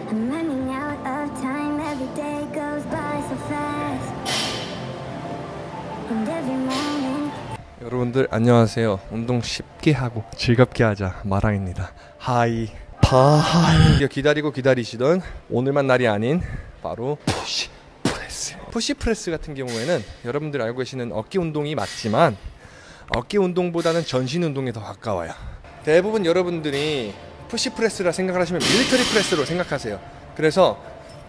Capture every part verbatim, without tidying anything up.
I'm running out of time. Every day goes by so fast. And every moment. 여러분들 안녕하세요. 운동 쉽게 하고 즐겁게 하자 마랑입니다. 하이 바이. 기다리고 기다리시던 오늘만 날이 아닌 바로 푸시 프레스. 푸시 프레스 같은 경우에는 여러분들 알고 계시는 어깨 운동이 맞지만 어깨 운동보다는 전신 운동에 더 가까워요. 대부분 여러분들이 푸시 프레스라 생각을 하시면 밀리터리 프레스로 생각하세요. 그래서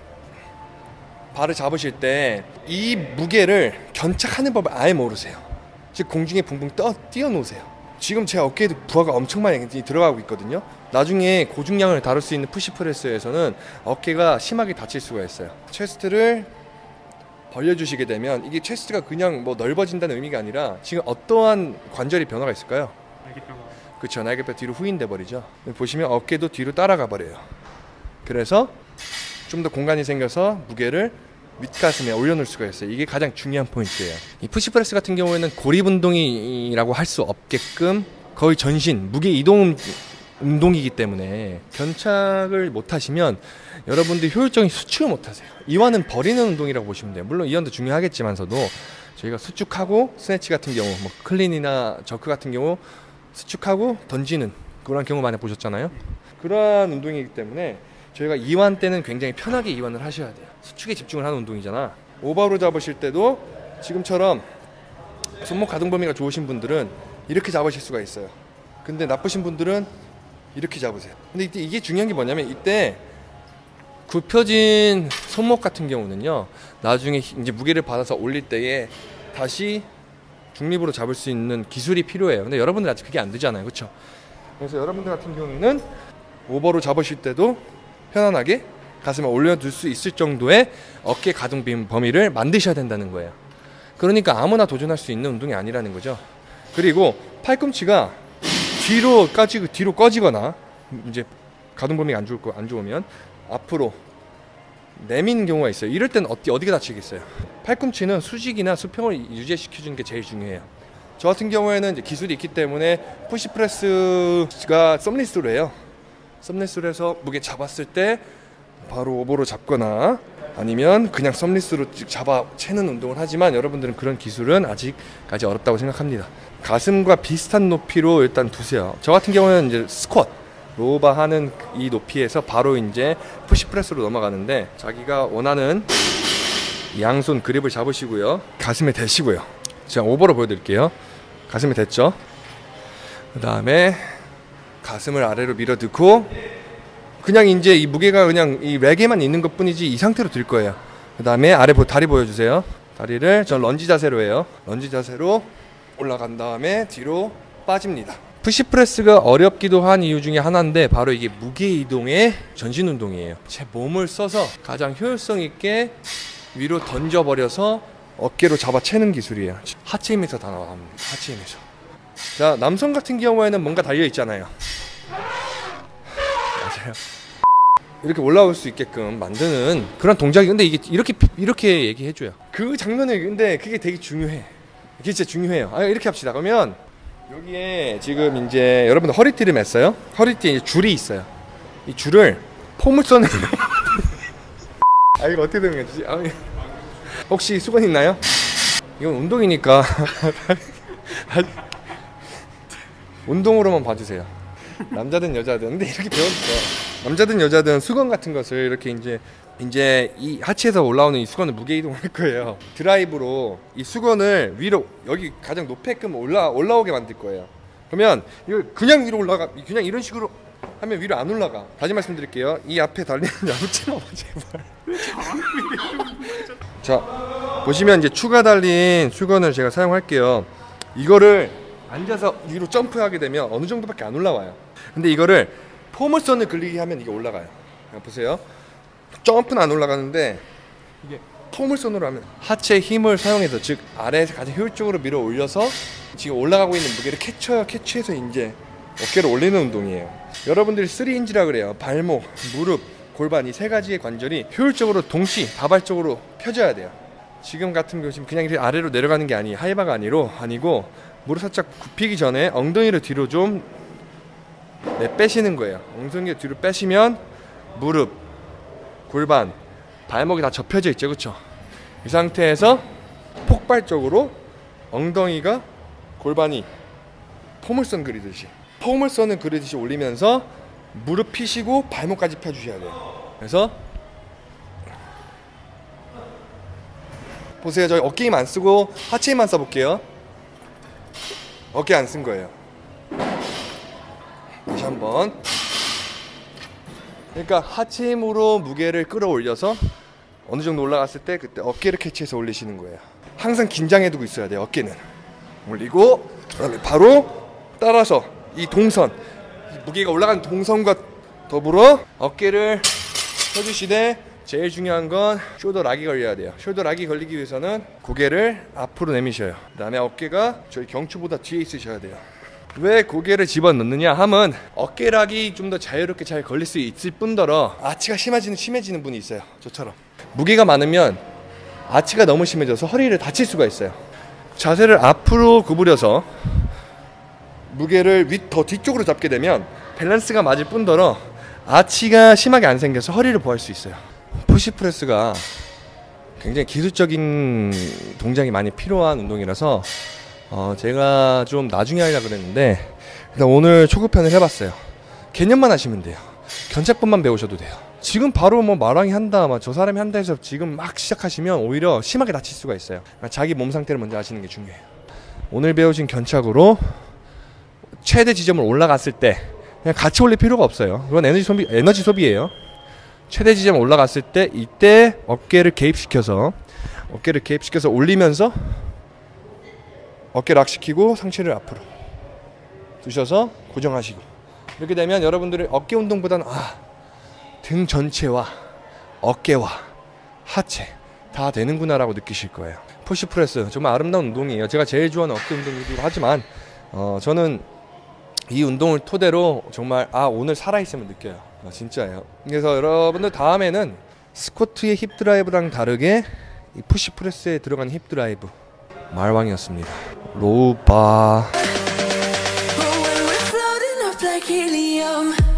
발을 잡으실 때 이 무게를 견착하는 법을 아예 모르세요. 즉 공중에 붕붕 떠 뛰어놓으세요. 지금 제 어깨에도 부하가 엄청 많이 들어가고 있거든요. 나중에 고중량을 다룰 수 있는 푸시 프레스에서는 어깨가 심하게 다칠 수가 있어요. 체스트를 벌려주시게 되면 이게 체스트가 그냥 뭐 넓어진다는 의미가 아니라 지금 어떠한 관절이 변화가 있을까요? 날개뼈가. 그렇죠. 날개뼈 뒤로 후인돼 버리죠. 보시면 어깨도 뒤로 따라가 버려요. 그래서 좀 더 공간이 생겨서 무게를 윗가슴에 올려놓을 수가 있어요. 이게 가장 중요한 포인트예요. 이 푸시프레스 같은 경우에는 고립 운동이라고 할 수 없게끔 거의 전신 무게 이동 운동이기 때문에 견착을 못하시면 여러분들이 효율적인 수축을 못하세요. 이완은 버리는 운동이라고 보시면 돼요. 물론 이완도 중요하겠지만서도 저희가 수축하고 스네치 같은 경우, 뭐 클린이나 저크 같은 경우 수축하고 던지는 그런 경우 많이 보셨잖아요. 그러한 운동이기 때문에 저희가 이완 때는 굉장히 편하게 이완을 하셔야 돼요. 수축에 집중을 하는 운동이잖아. 오버로 잡으실 때도 지금처럼 손목 가동 범위가 좋으신 분들은 이렇게 잡으실 수가 있어요. 근데 나쁘신 분들은 이렇게 잡으세요. 근데 이때 이게 중요한 게 뭐냐면 이때 굽혀진 손목 같은 경우는요, 나중에 이제 무게를 받아서 올릴 때에 다시 중립으로 잡을 수 있는 기술이 필요해요. 근데 여러분들 아직 그게 안 되잖아요. 그렇죠? 그래서 여러분들 같은 경우에는 오버로 잡으실 때도 편안하게 가슴에 올려둘 수 있을 정도의 어깨 가동 범위를 만드셔야 된다는 거예요. 그러니까 아무나 도전할 수 있는 운동이 아니라는 거죠. 그리고 팔꿈치가 뒤로 까지 뒤로 꺼지거나 이제 가동 범위가 안 좋을 거 안 좋으면 앞으로 내미는 경우가 있어요. 이럴 때는 어디 어디가 다치겠어요? 팔꿈치는 수직이나 수평을 유지시켜 주는 게 제일 중요해요. 저 같은 경우에는 이제 기술이 있기 때문에 푸시 프레스가 썸리스로 해요. 썸리스로 해서 무게 잡았을 때 바로 오버로 잡거나 아니면 그냥 썸리스로 잡아 채는 운동을 하지만 여러분들은 그런 기술은 아직까지 어렵다고 생각합니다. 가슴과 비슷한 높이로 일단 두세요. 저 같은 경우는 이제 스쿼트 로우바 하는 이 높이에서 바로 이제 푸시 프레스로 넘어가는데 자기가 원하는 양손 그립을 잡으시고요. 가슴에 대시고요. 제가 오버로 보여드릴게요. 가슴에 댔죠. 그 다음에 가슴을 아래로 밀어 넣고 그냥 이제 이 무게가 그냥 이 렉에만 있는 것 뿐이지 이 상태로 들 거예요. 그 다음에 아래 다리 보여주세요. 다리를 전 런지 자세로 해요. 런지 자세로 올라간 다음에 뒤로 빠집니다. 푸시 프레스가 어렵기도 한 이유 중에 하나인데 바로 이게 무게 이동의 전신 운동이에요. 제 몸을 써서 가장 효율성 있게 위로 던져버려서 어깨로 잡아채는 기술이에요. 하체 힘에서 다 나옵니다. 하체 힘에서. 자, 남성 같은 경우에는 뭔가 달려 있잖아요. 맞아요. 이렇게 올라올 수 있게끔 만드는 그런 동작이 근데 이게 이렇게 이렇게 얘기해 줘요. 그 장면을 근데 그게 되게 중요해. 이게 진짜 중요해요. 아, 이렇게 합시다. 그러면 여기에 지금 이제 여러분 허리띠를 맸어요. 허리띠에 이제 줄이 있어요. 이 줄을 포물선에 아 이거 어떻게 되는 거지? 아, 혹시 수건 있나요? 이건 운동이니까 운동으로만 봐주세요. 남자든 여자든 근데 이렇게 배웠어. 남자든 여자든 수건 같은 것을 이렇게 이제 이제 이 하체에서 올라오는 이 수건을 무게 이동할 거예요. 드라이브로 이 수건을 위로 여기 가장 높이끔 올라 올라오게 만들 거예요. 그러면 이거 그냥 위로 올라가 그냥 이런 식으로 하면 위로 안 올라가. 다시 말씀드릴게요. 이 앞에 달리는 야구치 마봐 제발. 자 보시면 이제 추가 달린 수건을 제가 사용할게요. 이거를 앉아서 위로 점프하게 되면 어느 정도밖에 안 올라와요. 근데 이거를 포물선을 그리게 하면 이게 올라가요. 보세요. 점프는 안 올라가는데 이게 포물선으로 하면 하체 힘을 사용해서 즉 아래에서 가장 효율적으로 밀어 올려서 지금 올라가고 있는 무게를 캐쳐요. 캐치해서 이제 어깨를 올리는 운동이에요. 여러분들이 쓰리인지라 그래요. 발목, 무릎, 골반 이 세 가지의 관절이 효율적으로 동시 다발적으로 펴져야 돼요. 지금 같은 경우 그냥 이렇게 아래로 내려가는 게 아니 하이바가 아니로 아니고 무릎 살짝 굽히기 전에 엉덩이를 뒤로 좀 네, 빼시는 거예요. 엉덩이를 뒤로 빼시면 무릎, 골반, 발목이 다 접혀져 있죠, 그렇죠? 이 상태에서 폭발적으로 엉덩이가 골반이 포물선 그리듯이 포물선을 그리듯이 올리면서 무릎 펴시고 발목까지 펴주셔야 돼요. 그래서 보세요, 저희 어깨 힘 안 쓰고 하체 힘만 써볼게요. 어깨 안 쓴 거예요. 다시 한번. 그러니까 하체 힘으로 무게를 끌어올려서 어느 정도 올라갔을 때 그때 어깨를 캐치해서 올리시는 거예요. 항상 긴장해두고 있어야 돼요. 어깨는 올리고 그다음에 바로 따라서 이 동선, 무게가 올라간 동선과 더불어 어깨를 펴주시되 제일 중요한 건 숄더 락이 걸려야 돼요. 숄더 락이 걸리기 위해서는 고개를 앞으로 내미셔요. 그 다음에 어깨가 저희 경추보다 뒤에 있으셔야 돼요. 왜 고개를 집어넣느냐 하면 어깨락이 좀 더 자유롭게 잘 걸릴 수 있을 뿐더러 아치가 심해지는, 심해지는 분이 있어요. 저처럼 무게가 많으면 아치가 너무 심해져서 허리를 다칠 수가 있어요. 자세를 앞으로 구부려서 무게를 윗, 더 뒤쪽으로 잡게 되면 밸런스가 맞을 뿐더러 아치가 심하게 안 생겨서 허리를 보호할 수 있어요. 푸시프레스가 굉장히 기술적인 동작이 많이 필요한 운동이라서 어 제가 좀 나중에 하려고 그랬는데 일단 오늘 초급편을 해봤어요. 개념만 하시면 돼요. 견착법만 배우셔도 돼요. 지금 바로 뭐 마랑이 한다, 막 저 사람이 한다 해서 지금 막 시작하시면 오히려 심하게 다칠 수가 있어요. 그러니까 자기 몸 상태를 먼저 아시는 게 중요해요. 오늘 배우신 견착으로 최대 지점을 올라갔을 때 그냥 같이 올릴 필요가 없어요. 그건 에너지 소비, 에너지 소비예요. 최대 지점 올라갔을 때 이때 어깨를 개입시켜서 어깨를 개입시켜서 올리면서 어깨 락 시키고 상체를 앞으로 두셔서 고정하시고 이렇게 되면 여러분들의 어깨 운동보다는 아, 등 전체와 어깨와 하체 다 되는구나 라고 느끼실 거예요. 푸시프레스 정말 아름다운 운동이에요. 제가 제일 좋아하는 어깨 운동이기도 하지만 어, 저는 이 운동을 토대로 정말 아 오늘 살아있음을 느껴요. 아, 진짜예요. 그래서 여러분들 다음에는 스쿼트의 힙 드라이브랑 다르게 이 푸시프레스에 들어간 힙 드라이브 말왕이었습니다. 로우바. But when we're floating up like helium